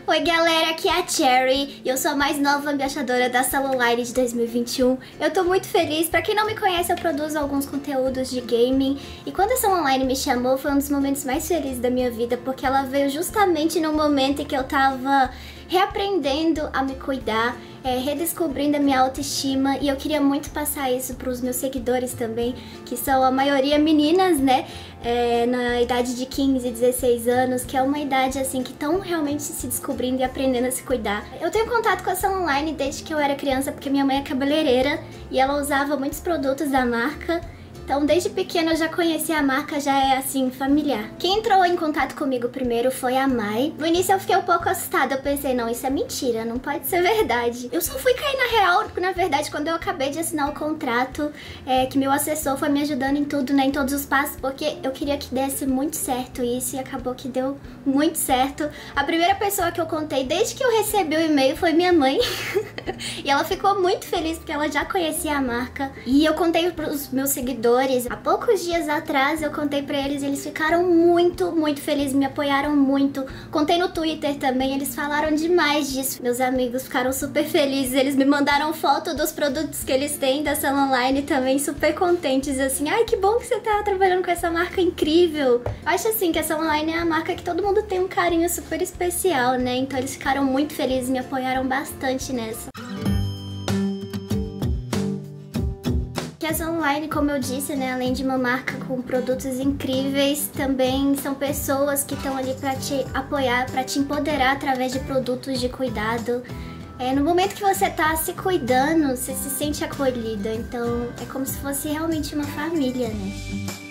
Oi galera, aqui é a Cherry e eu sou a mais nova embaixadora da Sala Online de 2021. Eu tô muito feliz, pra quem não me conhece eu produzo alguns conteúdos de gaming e quando a Sala Online me chamou foi um dos momentos mais felizes da minha vida, porque ela veio justamente no momento em que eu tava reaprendendo a me cuidar, redescobrindo a minha autoestima, e eu queria muito passar isso pros meus seguidores também, que são a maioria meninas, né, na idade de 15, 16 anos, que é uma idade assim que estão realmente se descobrindo e aprendendo a se cuidar. Eu tenho contato com a Sala Online desde que eu era criança, porque minha mãe é cabeleireira e ela usava muitos produtos da marca. Então, desde pequena eu já conhecia a marca, já é assim, familiar. Quem entrou em contato comigo primeiro foi a Mai. No início eu fiquei um pouco assustada, eu pensei, não, isso é mentira, não pode ser verdade. Eu só fui cair na real, na verdade, quando eu acabei de assinar o contrato, que meu assessor foi me ajudando em tudo, né, em todos os passos, porque eu queria que desse muito certo isso e acabou que deu muito certo. A primeira pessoa que eu contei desde que eu recebi o e-mail foi minha mãe. E ela ficou muito feliz porque ela já conhecia a marca. E eu contei pros meus seguidores. Há poucos dias atrás eu contei pra eles e eles ficaram muito, muito felizes, me apoiaram muito. Contei no Twitter também, eles falaram demais disso. Meus amigos ficaram super felizes, eles me mandaram foto dos produtos que eles têm da Sala Online também, super contentes, assim, ai que bom que você tá trabalhando com essa marca incrível. Eu acho assim que a Sala Online é a marca que todo mundo tem um carinho super especial, né? Então eles ficaram muito felizes, me apoiaram bastante nessa. A Sala Online, como eu disse, né, além de uma marca com produtos incríveis, também são pessoas que estão ali para te apoiar, para te empoderar através de produtos de cuidado. No momento que você tá se cuidando, você se sente acolhida, então é como se fosse realmente uma família, né?